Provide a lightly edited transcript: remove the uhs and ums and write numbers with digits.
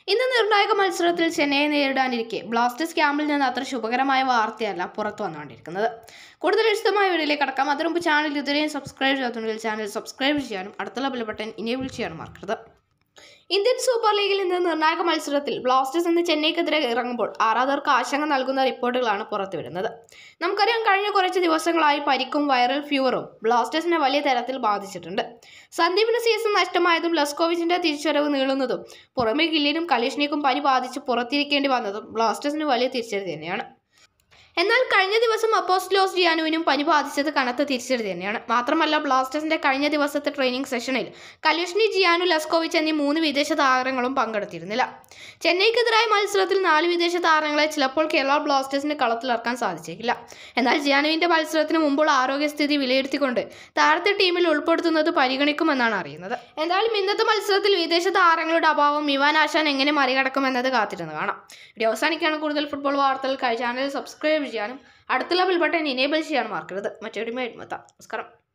ഇന്ന് നിർണായക മത്സരത്തിൽ ചെന്നൈയെ നേരിടാനിരിക്കെ ബ്ലാസ്റ്റേഴ്സ് ക്യാമ്പിൽ നിന്ന് അത്ര ശുഭകരമായ വാർത്തയല്ല പുറത്തു വന്നുകൊണ്ടിരിക്കുന്നത്. കൂടുതൽ വിശദമായ വീഡിയോയിലേക്ക് കടക്കാം. അതിനു മുമ്പ് ചാനൽ ഇതുവരെയും സബ്സ്ക്രൈബ് ചെയ്യാത്തുണ്ടെങ്കിൽ ചാനൽ സബ്സ്ക്രൈബ് ചെയ്യാനും അടുത്തുള്ള ബെൽ ബട്ടൺ ഇനേബിൾ ചെയ്യാനും മറക്കരുത്. ഇന്ത്യൻ സൂപ്പർ ലീഗിൽ നിന്ന് നിർണായക മത്സരത്തിൽ ബ്ലാസ്റ്റേഴ്സ് ഇന്ന് ചെന്നൈക്കെതിരെ ഇറങ്ങുമ്പോൾ ആരാധകർക്ക് ആശങ്ക നൽകുന്ന റിപ്പോർട്ടുകളാണ് പുറത്തുവരുന്നത്. നമുക്കറിയാം, കഴിഞ്ഞ കുറച്ച് ദിവസങ്ങളായി പരിക്കും വൈറൽ ഫീവറും ബ്ലാസ്റ്റേഴ്സിനെ വലിയ തരത്തിൽ ബാധിച്ചിട്ടുണ്ട്. സന്ദീപിന് സീസൺ നഷ്ടമായതും ലെസ്കോവിച്ചിന്റെ തിരിച്ചുവരവ് നീളുന്നതും പുറമെ ഗില്ലിനും കലീഷ്നിക്കും പനി ബാധിച്ച് പുറത്തിരിക്കേണ്ടി വന്നതും ബ്ലാസ്റ്റേഴ്സിന് വലിയ തിരിച്ചടി തന്നെയാണ്. എന്നാൽ കഴിഞ്ഞ ദിവസം അപ്പോസ്റ്റലോസ് ജിയാനുവിനും പനി ബാധിച്ചത് കനത്ത തിരിച്ചടി തന്നെയാണ്. മാത്രമല്ല, ബ്ലാസ്റ്റേഴ്സിന്റെ കഴിഞ്ഞ ദിവസത്തെ ട്രെയിനിങ് സെഷനിൽ കലീഷ്നി, ജിയാനു, ലെസ്കോവിച്ച് എന്നീ 3 വിദേശ താരങ്ങളും പങ്കെടുത്തിരുന്നില്ല. ചെന്നൈക്കെതിരായ മത്സരത്തിൽ 4 വിദേശ താരങ്ങളെ ചിലപ്പോൾ കേരള ബ്ലാസ്റ്റേഴ്സിന് കളത്തിലിറക്കാൻ സാധിച്ചേക്കില്ല. എന്നാൽ ജിയാനുവിന്റെ മത്സരത്തിന് മുമ്പുള്ള ആരോഗ്യസ്ഥിതി വിലയിരുത്തിക്കൊണ്ട് താരത്തെ ടീമിൽ ഉൾപ്പെടുത്തുന്നത് പരിഗണിക്കുമെന്നാണ് അറിയുന്നത്. എന്തായാലും ഇന്നത്തെ മത്സരത്തിൽ വിദേശ താരങ്ങളുടെ അഭാവം ഇവാൻ ആശാൻ എങ്ങനെ മറികടക്കുമെന്നത് കാത്തിരുന്ന് കാണാം. വീഡിയോ അവസാനിക്കുകയാണ്. കൂടുതൽ ഫുട്ബോൾ വാർത്തകൾക്കായി ചാനൽ സബ്സ്ക്രൈബ് ചെയ്യാനും അടുത്തുള്ള ബെൽ ബട്ടൺ ഇനേബിൾ ചെയ്യാനും മറക്കരുത്. മറ്റൊരു വീഡിയോയിൽ എത്താം. നമസ്കാരം.